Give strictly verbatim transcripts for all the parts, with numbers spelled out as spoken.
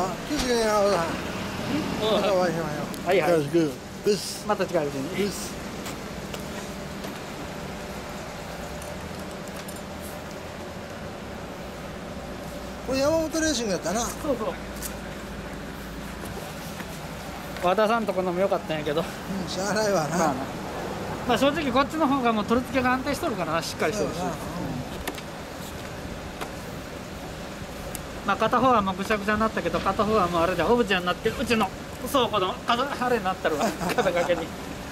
あ、気をつけてな、おさん。またお会いしましょう。 はいはい。 よろしく。です。 また近いうちに。 です。これ山本レーシングやったな。 そうそう。和田さんとこのも良かったんやけど。 うん、しゃあないわな。 まあな。まあ正直こっちの方がもう取り付けが安定しとるからな、しっかりしてるし。まあ片方はもうぐしゃぐしゃになったけど、片方はもうあれでオブジェになってうちの倉庫のあれになってるわ、肩掛けに。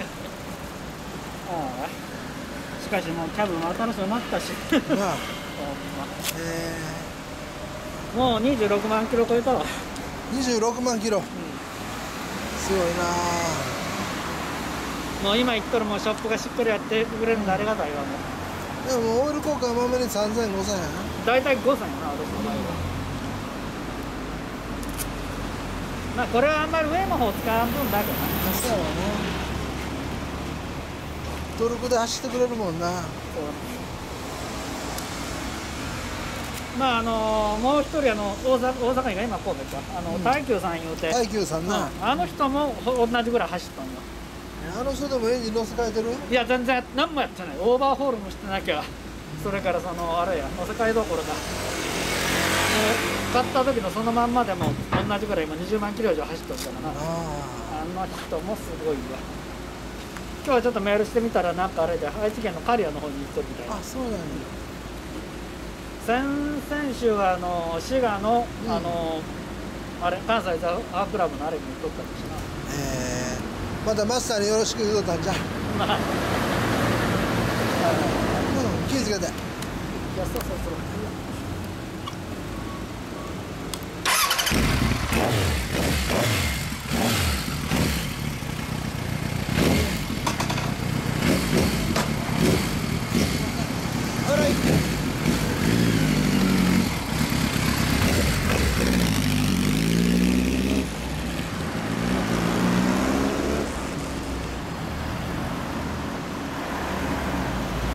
ああ、しかしもうキャブも新しくなったし。 なあ。 えー、もうにじゅうろくまんキロ超えたわ。 にじゅうろくまんキロ。うん、すごいな。 もう今言っとるもうショップがしっかりやってくれるんでありがたいわ。もうでもオイル交換まめにさんぜんごせんやな。 大体ごせんやな、私の場合は。まあこれはあんまり上の方使わん分だけどな。 そうやわね。トルクで走ってくれるもんな。そう。 まああのー、もう一人あの大阪大阪が今神戸かあの、うん、大久さん言うて大久さんな、 うん、あの人も同じぐらい走ったんよ。 あの人でもエンジン乗せ替えてる？ いや全然何もやってない。オーバーホールもしてなきゃ、うん、それからそのあれや乗せ替えどころかもう買った時のそのまんまでも同じぐらい今にじゅうまんキロ以上走ってるからな。あの人もすごいわ。今日はちょっとメールしてみたらなんかあれで愛知県の刈谷の方に行ってるみたいな。 あ、そうなんだ。 先々週はあの滋賀の、うん、あのあれ関西ザーフクラブのあれに行っとったんですな。 ええー、またマスターによろしく言うとったんじゃ。まあ、うん、気をつけて。いや、 そうそうそう。